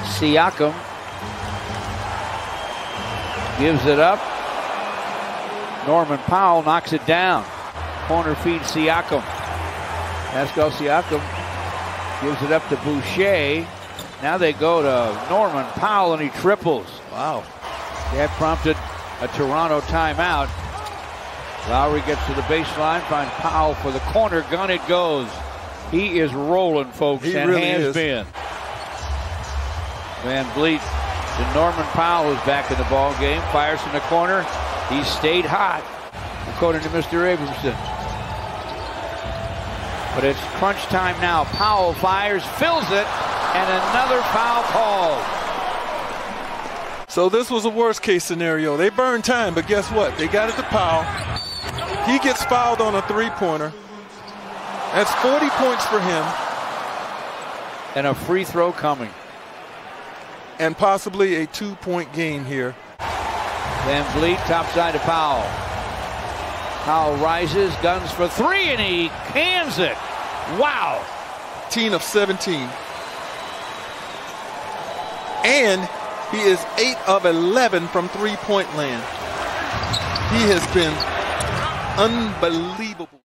Siakam gives it up. Norman Powell knocks it down. Corner feed Siakam. Pascal Siakam gives it up to Boucher. Now they go to Norman Powell, and he triples. Wow. That prompted a Toronto timeout. Lowry gets to the baseline, finds Powell for the corner. Gun it goes. He is rolling, folks, and really has been. Van Vliet to Norman Powell, who's back in the ball game. Fires from the corner. He stayed hot, according to Mr. Abramson. But it's crunch time now. Powell fires, fills it, and another foul called. So this was a worst-case scenario. They burned time, but guess what? They got it to Powell. He gets fouled on a three-pointer. That's 40 points for him. And a free throw coming. And possibly a 2-point game here. Van Vliet, topside to Powell. Powell rises, guns for three, and he cans it. Wow. 18 of 17. And he is 8 of 11 from three-point land. He has been unbelievable.